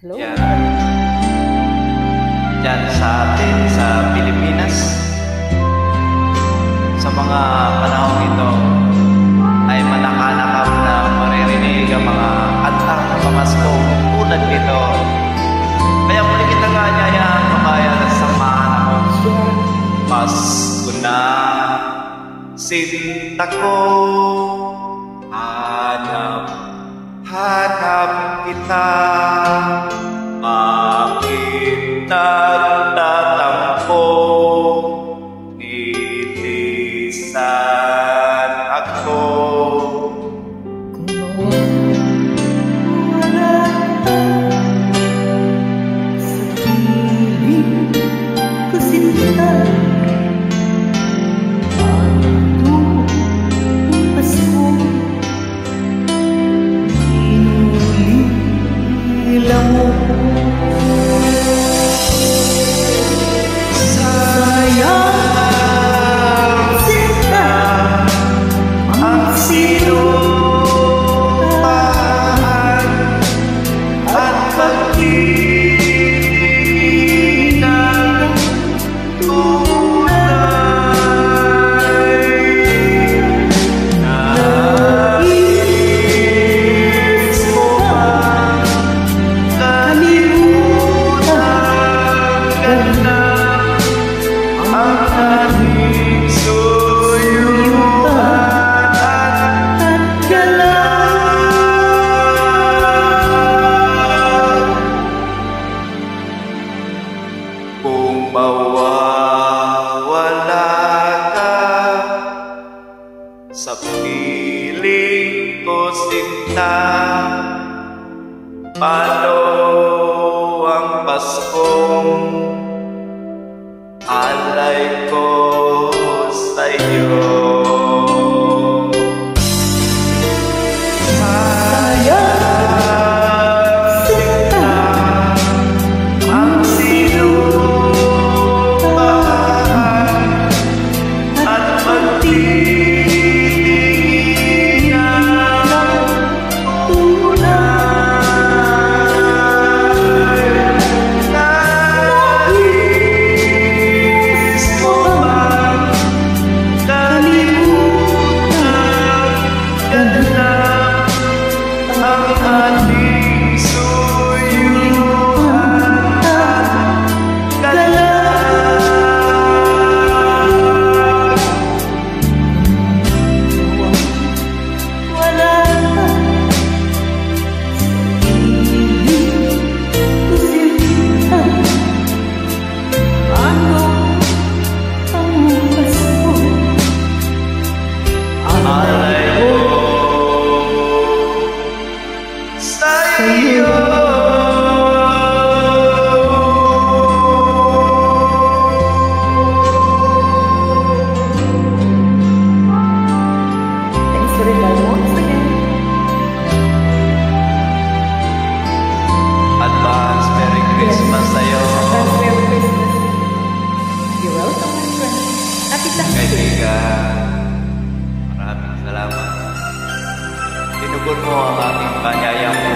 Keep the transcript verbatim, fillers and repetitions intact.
Hello? Yan. Yan sa atin sa Pilipinas, sa mga panahon ito ay manakanakap na maririnig ang mga kantang pamasko tulad nito. Kaya muli kita nga niyayaan kabayan at samahan ako. Pasko na, sinta ko, hanap, hanap kita. Bakit nagtatampo? Nilisan ako. Kung wala ka sa piling ko sinta, ano ang Pasko? Inulila mo kung mawawala ka sa piling ko sinta, paano ang Paskong alay ko sa'yo? Advance Merry Christmas sa'yo. Advance Merry Christmas. You're welcome, my friend. Happy Thanksgiving. Kaibigan, maraming salamat. Tinugon mo ang aking panyayang